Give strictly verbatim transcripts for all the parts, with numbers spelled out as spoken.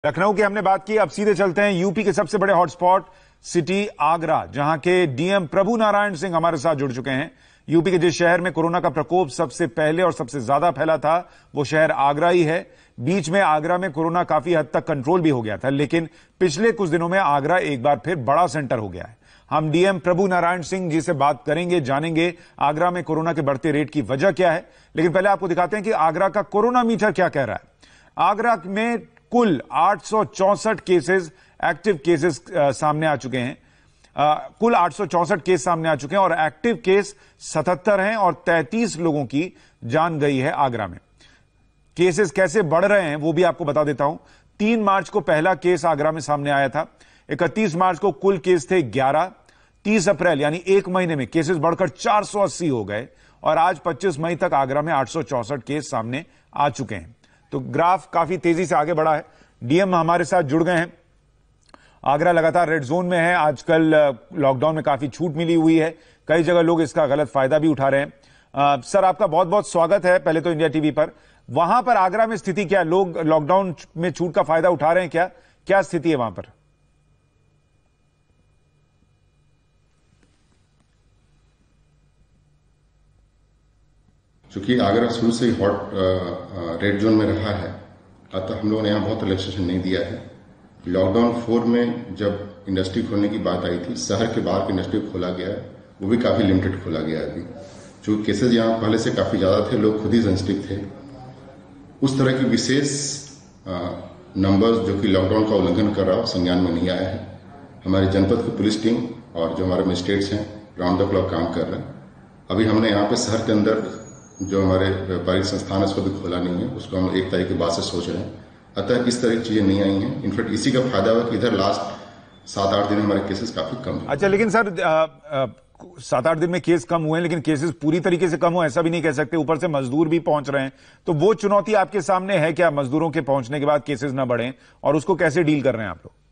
लखनऊ की हमने बात की, अब सीधे चलते हैं यूपी के सबसे बड़े हॉटस्पॉट सिटी आगरा, जहां के डीएम प्रभु नारायण सिंह हमारे साथ जुड़ चुके हैं। यूपी के जिस शहर में कोरोना का प्रकोप सबसे पहले और सबसे ज्यादा फैला था वो शहर आगरा ही है। बीच में आगरा में कोरोना काफी हद तक कंट्रोल भी हो गया था, लेकिन पिछले कुछ दिनों में आगरा एक बार फिर बड़ा सेंटर हो गया है। हम डीएम प्रभु नारायण सिंह जी से बात करेंगे, जानेंगे आगरा में कोरोना के बढ़ते रेट की वजह क्या है। लेकिन पहले आपको दिखाते हैं कि आगरा का कोरोना मीटर क्या कह रहा है। आगरा में कुल आठ सौ चौसठ केसेस एक्टिव केसेस सामने आ चुके हैं। आ, कुल आठ सौ चौसठ केस सामने आ चुके हैं और एक्टिव केस सतहत्तर हैं और तैंतीस लोगों की जान गई है आगरा में। केसेस कैसे बढ़ रहे हैं वो भी आपको बता देता हूं। तीन मार्च को पहला केस आगरा में सामने आया था। इकतीस मार्च को कुल केस थे ग्यारह। तीस अप्रैल यानी एक महीने में केसेस बढ़कर चार सौ अस्सी हो गए और आज पच्चीस मई तक आगरा में आठ सौ चौसठ केस सामने आ चुके हैं। तो ग्राफ काफी तेजी से आगे बढ़ा है। डीएम हमारे साथ जुड़ गए हैं। आगरा लगातार रेड जोन में है। आजकल लॉकडाउन में काफी छूट मिली हुई है, कई जगह लोग इसका गलत फायदा भी उठा रहे हैं। आ, सर आपका बहुत बहुत स्वागत है पहले तो इंडिया टीवी पर। वहां पर आगरा में स्थिति क्या है? लोग लॉकडाउन में छूट का फायदा उठा रहे हैं क्या? क्या स्थिति है वहां पर? चूंकि आगरा शुरू से ही हॉट रेड जोन में रहा है, अतः हम लोगों ने यहाँ बहुत रिलैक्सेशन नहीं दिया है। लॉकडाउन फोर में जब इंडस्ट्री खोलने की बात आई थी, शहर के बाहर की इंडस्ट्री खोला गया है, वो भी काफी लिमिटेड खोला गया है। अभी चूंकि केसेज यहाँ पहले से काफी ज्यादा थे, लोग खुद ही सेंसिटिव थे, उस तरह की विशेष नंबर्स जो कि लॉकडाउन का उल्लंघन कर रहा हो संज्ञान में नहीं आया है। हमारी जनपद की पुलिस टीम और जो हमारे मजिस्ट्रेट्स हैं राउंड द क्लॉक काम कर रहे हैं। अभी हमने यहाँ पे शहर के अंदर जो हमारे व्यापारिक संस्थान है उसको भी खोला नहीं है, उसको हम एक तारीख के बाद से सोच रहे हैं। अतः इस तरह की चीजें नहीं आई हैं। इनफैक्ट इसी का फायदा हुआ कि इधर लास्ट सात आठ दिन में हमारे केसेस काफी कम हुए। अच्छा, लेकिन सर सात आठ दिन में केस कम हुए हैं, लेकिन केसेस पूरी तरीके से कम हो ऐसा भी नहीं कह सकते। ऊपर से मजदूर भी पहुंच रहे हैं, तो वो चुनौती आपके सामने है क्या? मजदूरों के पहुंचने के बाद केसेस ना बढ़े, और उसको कैसे डील कर रहे हैं आप लोग?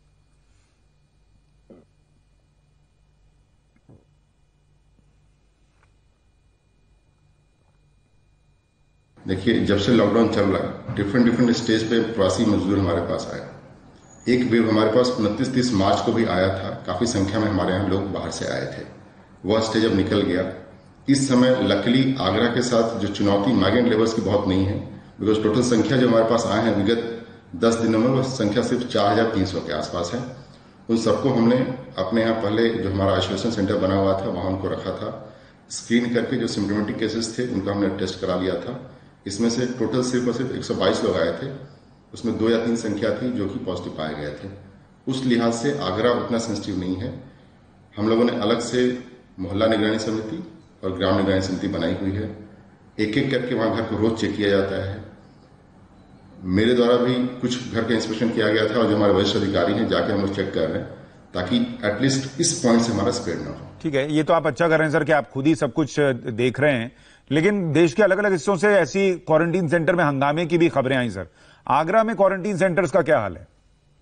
देखिए, जब से लॉकडाउन चल रहा है, डिफरेंट डिफरेंट स्टेज पे प्रवासी मजदूर हमारे पास आए। एक वेव हमारे पास उनतीस तीस मार्च को भी आया था, काफी संख्या में हमारे यहाँ लोग बाहर से आए थे। वह स्टेज अब निकल गया। इस समय लकीली आगरा के साथ जो चुनौती माइग्रेंट लेबर्स की बहुत नहीं है, बिकॉज टोटल संख्या जो हमारे पास आए हैं विगत दस दिनों में वह संख्या सिर्फ चार हजार तीन सौ के आसपास है। उन सबको हमने अपने यहाँ पहले जो हमारा आइसोलेशन सेंटर बना हुआ था वहां उनको रखा था। स्क्रीन करके जो सिम्टोमेटिक केसेस थे उनका हमने टेस्ट करा लिया था। इसमें से टोटल सिर्फ और सिर्फ एक सौ बाईस लोग आए थे, उसमें दो या तीन संख्या थी जो कि पॉजिटिव पाए गए थे। उस लिहाज से आगरा उतना सेंसिटिव नहीं है। हम लोगों ने अलग से मोहल्ला निगरानी समिति और ग्राम निगरानी समिति बनाई हुई है। एक एक करके वहां घर को रोज चेक किया जाता है। मेरे द्वारा भी कुछ घर का इंस्पेक्शन किया गया था और जो हमारे वरिष्ठ अधिकारी हैं जाके हम लोग चेक कर रहे हैं, ताकि एटलीस्ट इस पॉइंट से हमारा स्प्रेड ना हो। ठीक है, ये तो आप अच्छा कर रहे हैं सर कि आप खुद ही सब कुछ देख रहे हैं, लेकिन देश के अलग अलग हिस्सों से ऐसी क्वारंटीन सेंटर में हंगामे की भी खबरें आई सर। आगरा में क्वारंटीन सेंटर्स का क्या हाल है?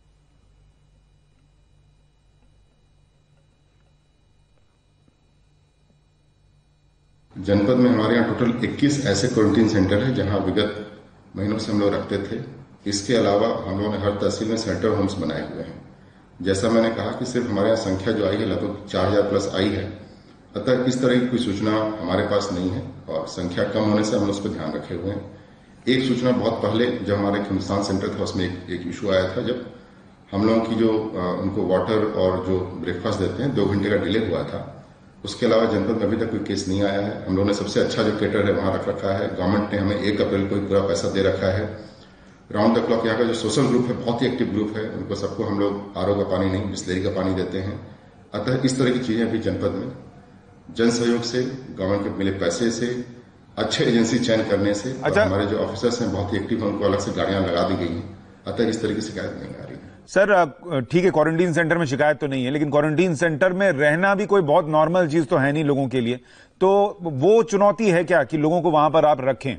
जनपद में हमारे यहाँ टोटल इक्कीस ऐसे क्वारंटीन सेंटर है जहां विगत महीनों से हम लोग रखते थे। इसके अलावा हम लोगों ने हर तहसील में सेंटर होम्स बनाए हुए हैं। जैसा मैंने कहा कि सिर्फ हमारे यहाँ संख्या जो आई है लगभग चार हजार प्लस आई है, अतः इस तरह की कोई सूचना हमारे पास नहीं है और संख्या कम होने से हम उस पर ध्यान रखे हुए हैं। एक सूचना बहुत पहले जब हमारे हिंदुस्तान सेंटर था उसमें एक, एक इशू आया था, जब हम लोगों की जो आ, उनको वाटर और जो ब्रेकफास्ट देते हैं दो घंटे का डिले हुआ था। उसके अलावा जनपद में अभी तक कोई केस नहीं आया है। हम लोगों ने सबसे अच्छा जो केटर है वहां रख रखा है। गवर्नमेंट ने हमें एक अप्रैल को पूरा पैसा दे रखा है। राउंड द क्लॉक यहाँ का जो सोशल ग्रुप है बहुत ही एक्टिव ग्रुप है, उनको सबको हम लोग आर ओ का पानी नहीं बिस्लेरी का पानी देते हैं। अतः इस तरह की चीजें अभी जनपद में जन सहयोग से, गवर्नमेंट के मिले पैसे से, अच्छे एजेंसी चयन करने से, अच्छा, हमारे जो ऑफिसर्स हैं बहुत ही एक्टिव हैं, उनको अलग से गाड़ियां लगा दी गई हैं। अतः इस तरह की शिकायत नहीं आ रही है। सर ठीक है, क्वारंटीन सेंटर में शिकायत तो नहीं है, लेकिन क्वारंटीन सेंटर में रहना भी कोई बहुत नॉर्मल चीज तो है नहीं लोगों के लिए, तो वो चुनौती है क्या कि लोगों को वहां पर आप रखें?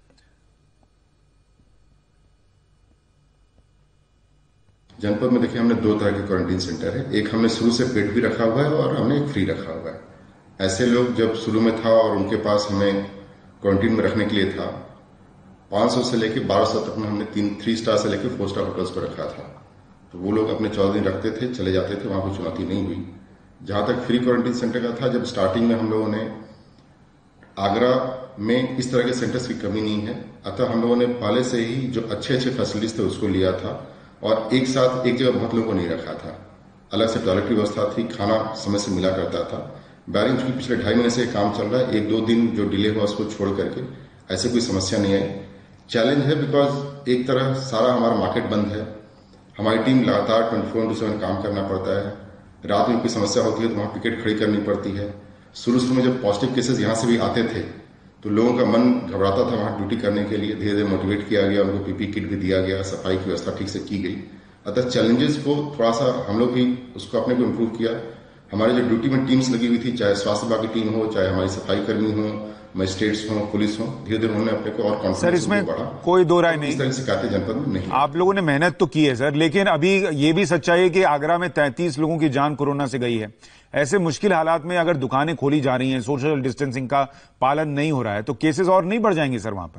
जनपद में देखिए हमने दो तरह के क्वारंटीन सेंटर है। एक हमने शुरू से पेड भी रखा हुआ है और हमने एक फ्री रखा हुआ है। ऐसे लोग जब शुरू में था और उनके पास हमें क्वारंटीन में रखने के लिए था, पांच सौ से लेकर बारह सौ तक में हमने तीन थ्री स्टार से लेकर फोर स्टार होटल्स पर रखा था। तो वो लोग अपने चौदह दिन रखते थे, चले जाते थे, वहां कोई चुनौती नहीं हुई। जहां तक फ्री क्वारंटीन सेंटर का था, जब स्टार्टिंग में हम लोगों ने आगरा में इस तरह के सेंटर्स की कमी नहीं है, अतः हम लोगों ने पहले से ही जो अच्छे अच्छे फैसिलिटीज थे उसको लिया था और एक साथ एक जगह बहुत लोगों को नहीं रखा था। अलग से टॉयलेट की व्यवस्था थी, खाना समय से मिला करता था। बैरिंग चूंकि पिछले ढाई महीने से काम चल रहा है, एक दो दिन जो डिले हुआ उसको छोड़ करके ऐसे कोई समस्या नहीं आई। चैलेंज है बिकॉज एक तरह सारा हमारा मार्केट बंद है, हमारी टीम लगातार ट्वेंटी फोर इंटू सेवन काम करना पड़ता है। रात में कोई समस्या होती है तो वहां पिकेट खड़ी करनी पड़ती है। शुरू शुरू में जब पॉजिटिव केसेस यहां से भी आते थे तो लोगों का मन घबराता था वहां ड्यूटी करने के लिए। धीरे धीरे मोटिवेट किया गया, उनको पीपी किट भी दिया गया, सफाई की व्यवस्था ठीक से की गई। अतः चैलेंजेस को थोड़ा सा हम लोग भी उसको अपने को इम्प्रूव किया। हमारे जो ड्यूटी में टीम्स लगी हुई थी, चाहे स्वास्थ्य विभाग की टीम हो, चाहे हमारी सफाई कर्मी हो, मजिस्ट्रेट्स हो, पुलिस हो, धीरे धीरे उन्होंने अपने को और कॉन्फिडेंस सर इसमें बढ़ा। कोई दो राय नहीं, इस तरह की शिकायतें जनपद में नहीं। आप लोगों ने मेहनत तो की है सर, लेकिन अभी ये भी सच्चाई है कि आगरा में तैंतीस लोगों की जान कोरोना से गई है। ऐसे मुश्किल हालात में अगर दुकानें खोली जा रही हैं, सोशल डिस्टेंसिंग का पालन नहीं हो रहा है, तो केसेस और नहीं बढ़ जाएंगे सर वहां पर?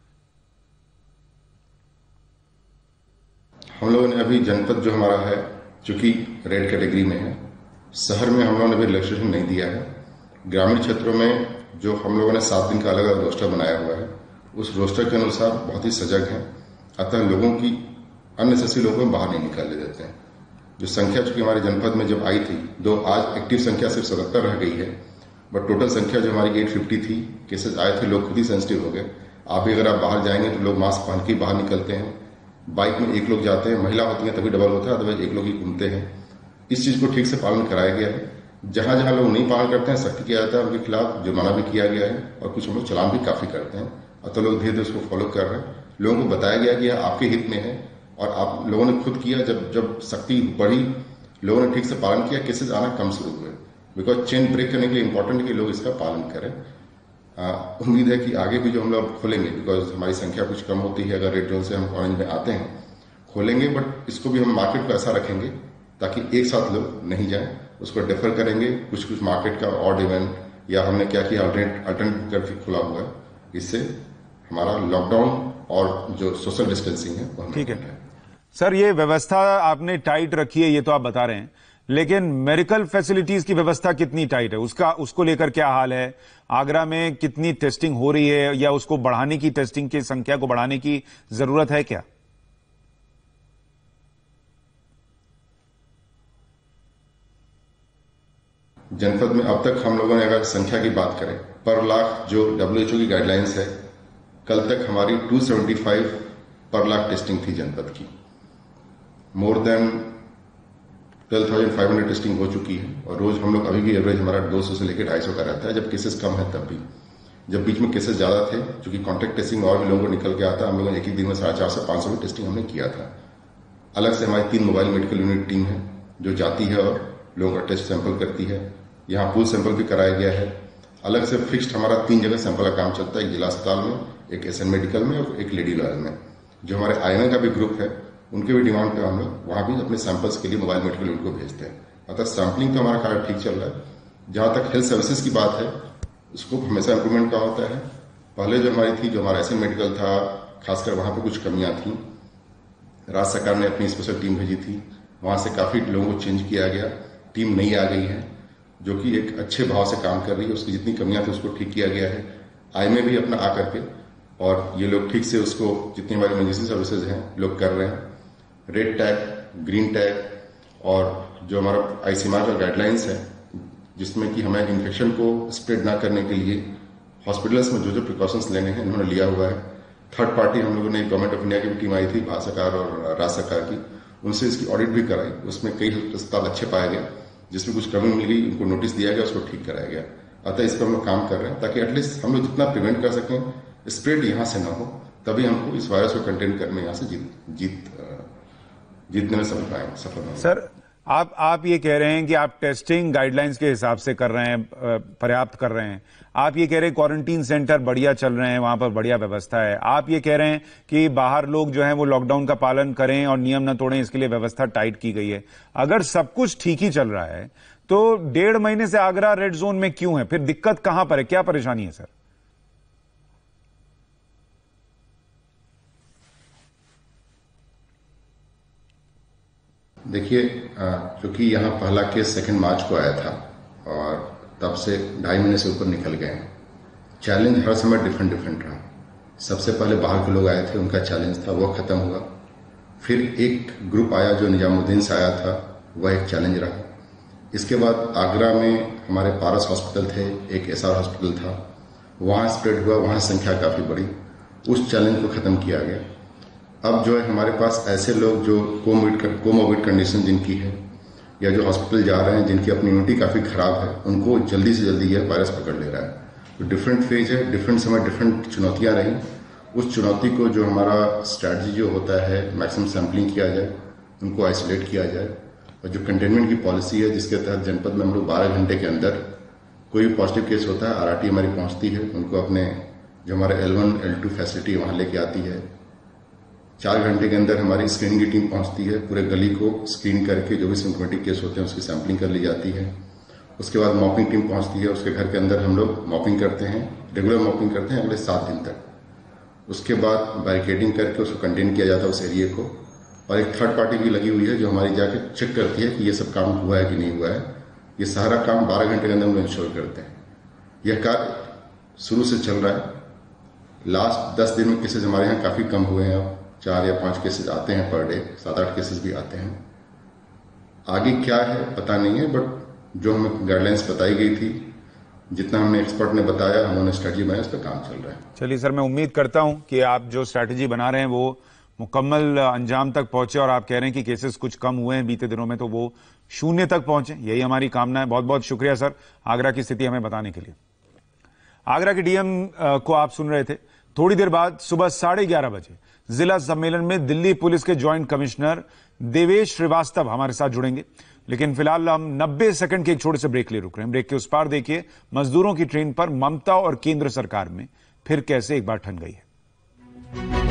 हम लोगों ने अभी जनपद जो हमारा है, चूंकि रेड कैटेगरी में है, शहर में हम लोगों ने भी रिलैक्सेशन नहीं दिया है। ग्रामीण क्षेत्रों में जो हम लोगों ने सात दिन का अलग अलग रोस्टर बनाया हुआ है, उस रोस्टर के अनुसार बहुत ही सजग है। अतः लोगों की अननेसेसरी लोगों को बाहर नहीं निकालने देते हैं। जो संख्या चूंकि हमारे जनपद में जब आई थी, दो आज एक्टिव संख्या सिर्फ सतहत्तर रह गई है, बट टोटल संख्या जो हमारी आठ सौ पचास थी, केसेस आए थे, लोग खुद ही सेंसिटिव हो गए। आप भी अगर आप बाहर जाएंगे तो लोग मास्क पहन के बाहर निकलते हैं। बाइक में एक लोग जाते हैं, महिला होती है तभी डबल होता है, अदरवाइज एक लोग ही घूमते हैं। इस चीज को ठीक से पालन कराया गया है। जहां जहां लोग नहीं पालन करते हैं, सख्ती किया जाता है, उनके खिलाफ जुर्माना भी किया गया है और कुछ हम लोग चलान भी काफी करते हैं। अतः लोग धीरे धीरे उसको फॉलो कर रहे हैं। लोगों को बताया गया कि यह आपके हित में है और आप लोगों ने खुद किया। जब जब सख्ती बढ़ी, लोगों ने ठीक से पालन किया, केसेस आना कम शुरू हुए। बिकॉज चेन ब्रेक करने के लिए इंपॉर्टेंट है कि लोग इसका पालन करें। उम्मीद है कि आगे भी जो हम लोग खोलेंगे, बिकॉज हमारी संख्या कुछ कम होती है, अगर रेड जोन से हम ऑरेंज में आते हैं, खोलेंगे, बट इसको भी हम मार्केट को ऐसा रखेंगे ताकि एक साथ लोग नहीं जाएं। उसको डिफर करेंगे, कुछ कुछ मार्केट का ऑड इवेंट, या हमने क्या किया अल्टरनेट अल्टरनेट करके खुला हुआ है। इससे हमारा लॉकडाउन और जो सोशल डिस्टेंसिंग है वो ठीक है। सर ये व्यवस्था आपने टाइट रखी है, ये तो आप बता रहे हैं, लेकिन मेडिकल फैसिलिटीज की व्यवस्था कितनी टाइट है, उसका उसको लेकर क्या हाल है? आगरा में कितनी टेस्टिंग हो रही है, या उसको बढ़ाने की, टेस्टिंग की संख्या को बढ़ाने की जरूरत है क्या? जनपद में अब तक हम लोगों ने अगर संख्या की बात करें, पर लाख जो डब्ल्यू एच ओ की गाइडलाइंस है, कल तक हमारी दो सौ पचहत्तर पर लाख टेस्टिंग थी जनपद की। मोर देन बारह हज़ार पाँच सौ टेस्टिंग हो चुकी है और रोज हम लोग अभी भी एवरेज हमारा दो सौ से लेकर ढाई सौ का रहता है, जब केसेस कम है तब भी। जब बीच में केसेस ज्यादा थे, क्योंकि कॉन्टैक्ट टेस्टिंग और भी लोगों को निकल के आता, हम लोगों ने एक ही दिन में साढ़े चार से पांच सौ की टेस्टिंग हमने किया था। अलग से हमारी तीन मोबाइल मेडिकल यूनिट टीम है जो जाती है और लोगों का टेस्ट सैंपल करती है। यहाँ पूल सैंपल भी कराया गया है। अलग से फिक्स्ड हमारा तीन जगह सैंपल का काम चलता है, एक जिला अस्पताल में, एक एस एन मेडिकल में और एक लेडी लॉयल में। जो हमारे आई एम ए का भी ग्रुप है, उनके भी डिमांड पे हम लोग वहां भी अपने सैंपल्स के लिए मोबाइल मेडिकल यूनिट को भेजते हैं। अतः सैंपलिंग तो हमारा कार्य ठीक चल रहा है। जहां तक हेल्थ सर्विसेज की बात है, उसको हमेशा इंप्रूवमेंट का होता है। पहले जो हमारी थी, जो हमारा एस एन मेडिकल था, खासकर वहां पर कुछ कमियां थी। राज्य सरकार ने अपनी स्पेशल टीम भेजी थी, वहां से काफी लोगों को चेंज किया गया। टीम नई आ गई है जो कि एक अच्छे भाव से काम कर रही है। उसकी जितनी कमियां थी उसको ठीक किया गया है। आई में भी अपना आकर के, और ये लोग ठीक से उसको, जितनी हमारी इमरजेंसी सर्विसेज हैं, लोग कर रहे हैं। रेड टैग, ग्रीन टैग और जो हमारा आईसीएमआर का गाइडलाइंस है, जिसमें कि हमें इन्फेक्शन को स्प्रेड ना करने के लिए हॉस्पिटल्स में जो जो प्रिकॉशंस लेने हैं, इन्होंने लिया हुआ है। थर्ड पार्टी हम लोगों ने गवर्नमेंट ऑफ इंडिया की भी टीम आई थी, भारत सरकार और राज्य सरकार की, उनसे इसकी ऑडिट भी कराई। उसमें कई अस्पताल अच्छे पाए गए, जिसमें कुछ कमी मिल गई, उनको नोटिस दिया गया, उसको ठीक कराया गया। अतः इस पर हम लोग काम कर रहे हैं ताकि एटलीस्ट हम लोग जितना प्रिवेंट कर सकें, स्प्रेड यहां से ना हो, तभी हमको इस वायरस को कंटेन करने में यहां से जीत जीत जीतने में सफल पाएंगे सफल होंगे। सर आप आप ये कह रहे हैं कि आप टेस्टिंग गाइडलाइंस के हिसाब से कर रहे हैं, पर्याप्त कर रहे हैं। आप ये कह रहे हैं क्वारंटीन सेंटर बढ़िया चल रहे हैं, वहां पर बढ़िया व्यवस्था है। आप ये कह रहे हैं कि बाहर लोग जो हैं वो लॉकडाउन का पालन करें और नियम न तोड़ें, इसके लिए व्यवस्था टाइट की गई है। अगर सब कुछ ठीक ही चल रहा है तो डेढ़ महीने से आगरा रेड जोन में क्यों है? फिर दिक्कत कहां पर है, क्या परेशानी है सर? देखिए, क्योंकि यहाँ पहला केस सेकेंड मार्च को आया था और तब से ढाई महीने से ऊपर निकल गए हैं। चैलेंज हर समय डिफरेंट डिफरेंट रहा। सबसे पहले बाहर के लोग आए थे, उनका चैलेंज था, वो खत्म हुआ। फिर एक ग्रुप आया जो निजामुद्दीन से आया था, वह एक चैलेंज रहा। इसके बाद आगरा में हमारे पारस हॉस्पिटल थे, एक एसआर हॉस्पिटल था, वहाँ स्प्रेड हुआ, वहाँ संख्या काफ़ी बड़ी, उस चैलेंज को ख़त्म किया गया। अब जो है हमारे पास ऐसे लोग जो कोमोबिड कोमोबिड कंडीशन जिनकी है या जो हॉस्पिटल जा रहे हैं, जिनकी अपनी इम्यूनिटी काफ़ी ख़राब है, उनको जल्दी से जल्दी यह वायरस पकड़ ले रहा है। तो डिफरेंट फेज है, डिफरेंट समय डिफरेंट चुनौतियाँ रहीं। उस चुनौती को जो हमारा स्ट्रैटेजी जो होता है, मैक्सिमम सैम्पलिंग किया जाए, उनको आइसोलेट किया जाए, और जो कंटेनमेंट की पॉलिसी है जिसके तहत जनपद में हम लोग बारह घंटे के अंदर कोई भी पॉजिटिव केस होता है, आरआरटी हमारी पहुंचती है, उनको अपने जो हमारा L one L two facility वहां लेके आती है। चार घंटे के अंदर हमारी स्क्रीनिंग की टीम पहुंचती है, पूरे गली को स्क्रीन करके जो भी सिम्टोमेटिक केस होते हैं उसकी सैंपलिंग कर ली जाती है। उसके बाद मॉपिंग टीम पहुंचती है, उसके घर के अंदर हम लोग मॉपिंग करते हैं, रेगुलर मॉपिंग करते हैं अगले सात दिन तक। उसके बाद बैरिकेडिंग करके उसको कंटेन किया जाता है उस एरिया को, और एक थर्ड पार्टी भी लगी हुई है जो हमारी जाके चेक करती है कि ये सब काम हुआ है कि नहीं हुआ है। ये सारा काम बारह घंटे के अंदर हम लोग इंश्योर करते हैं। यह कार्य शुरू से चल रहा है। लास्ट दस दिन में केसेज हमारे यहाँ काफ़ी कम हुए हैं, अब चार या पांच केसेस आते हैं पर डे, सात आठ केसेस भी आते हैं। आगे क्या है पता नहीं है, बट जो हमें गाइडलाइंस बताई गई थी, जितना हमने एक्सपर्ट ने बताया, हमने स्ट्रेटजी बनाया, उस पर काम चल रहा है। चलिए सर, मैं उम्मीद करता हूं कि आप जो स्ट्रैटेजी बना रहे हैं वो मुकम्मल अंजाम तक पहुंचे, और आप कह रहे हैं कि केसेस कुछ कम हुए हैं बीते दिनों में, तो वो शून्य तक पहुंचे, यही हमारी कामना है। बहुत बहुत शुक्रिया सर आगरा की स्थिति हमें बताने के लिए। आगरा के डीएम को आप सुन रहे थे। थोड़ी देर बाद सुबह साढ़े ग्यारह बजे जिला सम्मेलन में दिल्ली पुलिस के ज्वाइंट कमिश्नर देवेश श्रीवास्तव हमारे साथ जुड़ेंगे। लेकिन फिलहाल हम नब्बे सेकंड के एक छोटे से ब्रेक ले रुक रहे हैं। ब्रेक के उस पार देखिए, मजदूरों की ट्रेन पर ममता और केंद्र सरकार में फिर कैसे एक बार ठन गई है।